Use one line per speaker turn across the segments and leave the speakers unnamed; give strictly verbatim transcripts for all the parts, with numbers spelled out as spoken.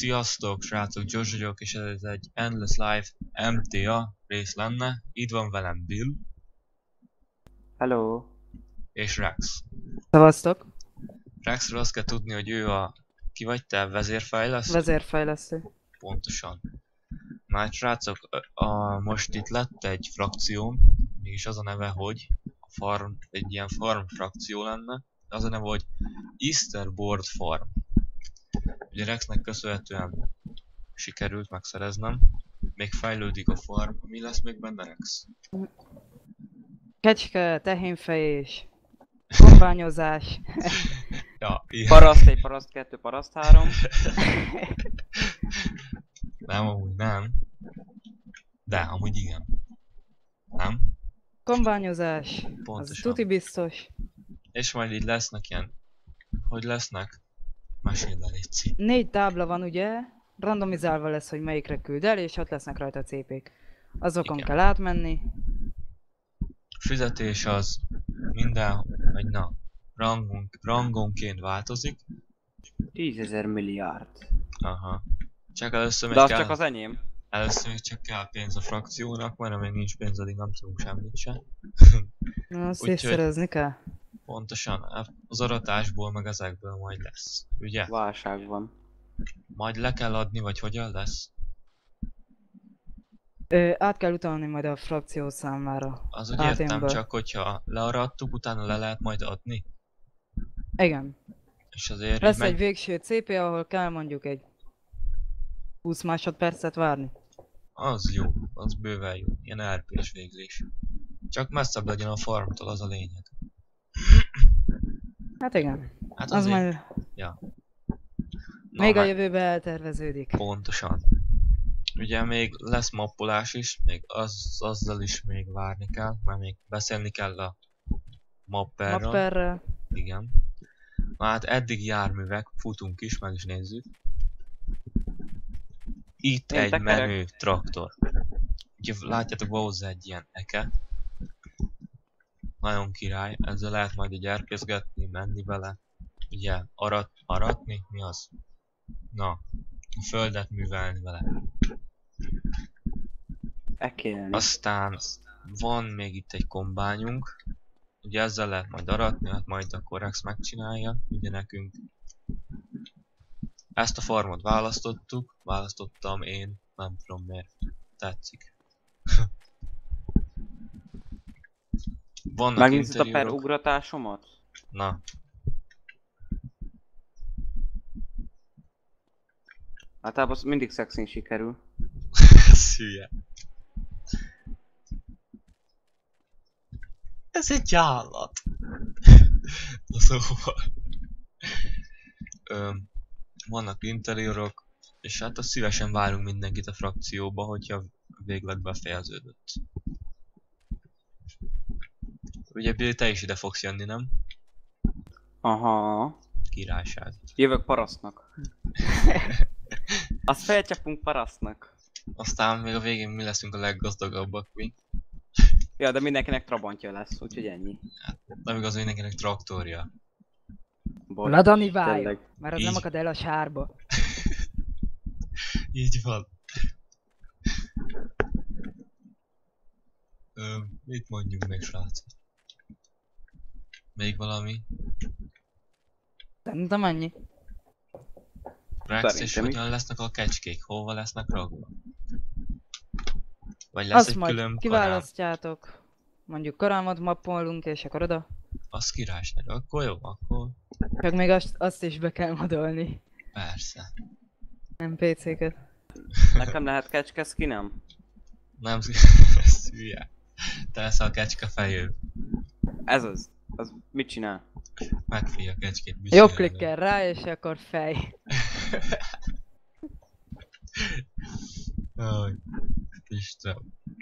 Sziasztok, srácok, Josh vagyok, és ez egy Endless Life em té á rész lenne. Itt van velem Bill.
Hello.
És Rex.
Szevasztok.
Rexről azt kell tudni, hogy ő a... Ki vagy te? Vezérfejlesztő?
Vezérfejlesztő.
Pontosan. Már srácok, a, a, most itt lett egy frakcióm, mégis az a neve, hogy a farm, egy ilyen farm frakció lenne. Az a neve, hogy Easterboard Farm. Ugye Rexnek köszönhetően sikerült megszereznem. Még fejlődik a farm. Mi lesz még benne, Rex?
Kecske, tehénfejés, kombányozás.
Ja, ilyen.
Paraszt egy, paraszt kettő, paraszt három.
Nem, amúgy nem. De, amúgy igen. Nem?
Kombányozás, az
Pontosan.
tuti biztos.
És majd így lesznek ilyen... Hogy lesznek? Meséld el, légy.
Négy tábla van ugye, randomizálva lesz, hogy melyikre küld el, és ott lesznek rajta cé pék. Azokon
Igen.
kell átmenni.
Fizetés az minden, vagy na, rangon, rangonként változik.
Tízezer milliárd.
Aha. Csak először még
De az
kell,
csak az enyém.
először még csak kell pénz a frakciónak, mert amíg nincs pénz, addig nem tudunk semmit se.
Na, azt
Úgyhogy-
észszerezni kell.
Pontosan, az aratásból meg ezekből majd lesz, ugye?
Válság van.
Majd le kell adni, vagy hogyan lesz?
Ö, át kell utalni majd a frakció számára.
Az úgy
Hát én
értem,
be-
csak hogyha learattuk, utána le lehet majd adni.
Igen.
És azért így
Lesz
megy...
egy végső cé pé, ahol kell mondjuk egy húsz másodpercet várni.
Az jó, az bőven jó. Ilyen er pés végzés. Csak messzebb legyen a farmtól, az a lényeg.
Hát igen.
Hát
Az
azért...
majd
Na,
még a
hát
jövőben elterveződik.
pontosan. Ugye még lesz mappolás is, még az, azzal is még várni kell, mert még beszélni kell a mapperről.
Mapperrel.
Igen. Na hát eddig járművek, futunk is, meg is nézzük. Itt
Én
egy
tekerek.
menő traktor. Ugye látjátok, van hozzá egy ilyen eke. Nagyon király, ezzel lehet majd így erkészgetni, menni vele. Ugye arat, aratni, mi az? Na, a földet művelni vele.
Ekélni.
Aztán van még itt egy kombányunk. Ugye ezzel lehet majd aratni, hát majd a Rex megcsinálja, ugye nekünk. Ezt a farmot választottuk, választottam én, nem tudom miért. Tetszik. Vannak
Megnézed a per
interiőrök.
ugratásomat?
Na,
Általában az mindig szexin sikerül.
ez hülye. Ez egy állat. Na szóval. Öm, vannak interiőrök, és hát azt szívesen várunk mindenkit a frakcióba, hogyha végleg befejeződött. Ugye Bill, te is ide fogsz jönni, nem?
Aha.
Királyság.
Jövök parasztnak. Azt felcsapunk parasztnak.
Aztán még a végén mi leszünk a leggazdagabbak, mi?
Ja, de mindenkinek trabantja lesz, úgyhogy ennyi.
Nem igaz, hogy mindenkinek traktorja.
Bocs,
Ladani váljon,
tényleg.
mert az
Így.
nem akad el a sárba.
Így van. Ö, mit mondjuk még, srácok? Még valami?
Szerintem ennyi.
Rex, és
Szerintem is.
hogyan lesznek a kecskék? Hova lesznek rakva? Vagy lesz
Azt
egy
majd
külön karám?
kiválasztjátok. Mondjuk karámot mappolunk, és akkor oda.
Az királyság. Akkor jó, akkor
Csak még azt, azt is be kell modolni.
persze.
em pé cé-ket.
Nekem lehet kecske skinem?
Nem, ez hülye. Te leszel a kecske fejő.
Ez az. Az mit csinál?
Megfély a kecskét. mit
Jobb
csinálni?
klikkel rá, és akkor fej.
Aj, Isten.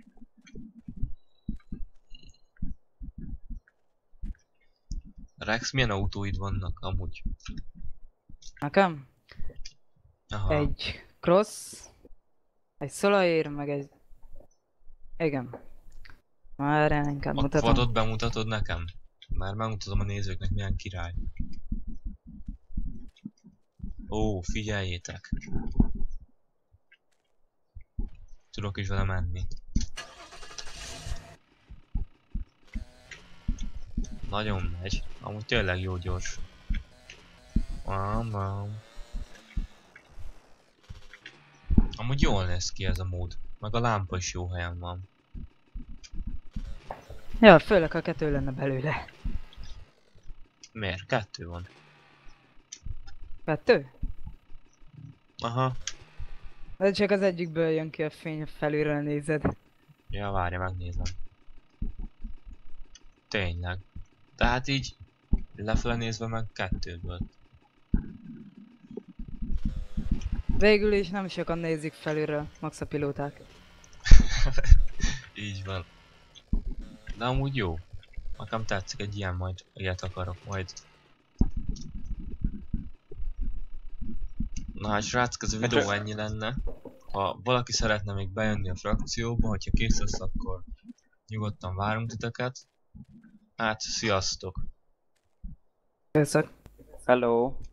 Rex, milyen autóid vannak amúgy?
Nekem?
Aha.
Egy cross, egy szolaér, meg egy... Igen. Már inkább
Ott
mutatom.
vadot bemutatod nekem? Már megmutatom a nézőknek, milyen király. Ó, figyeljétek! tudok is vele menni. Nagyon megy. Amúgy tényleg jó gyors. Bam, bam. Amúgy jól néz ki ez a mód. Meg a lámpa is jó helyen van.
Ja, főleg ha kettő lenne belőle.
Miért? Kettő van.
Kettő?
Aha.
De csak az egyikből jön ki a fény, felülről nézed.
Ja, várja, megnézem. Tényleg. Tehát így lefele nézve meg kettőből.
Végül is nem sokan nézik felülről, max a pilóták.
Így van. De amúgy jó. Nekem tetszik egy ilyen, majd ilyet akarok majd. Na hát srácok, ez a videó ennyi lenne. Ha valaki szeretne még bejönni a frakcióba, hogyha kész lesz, akkor nyugodtan várunk titeket. Hát, sziasztok!
Köszönöm.
Hello.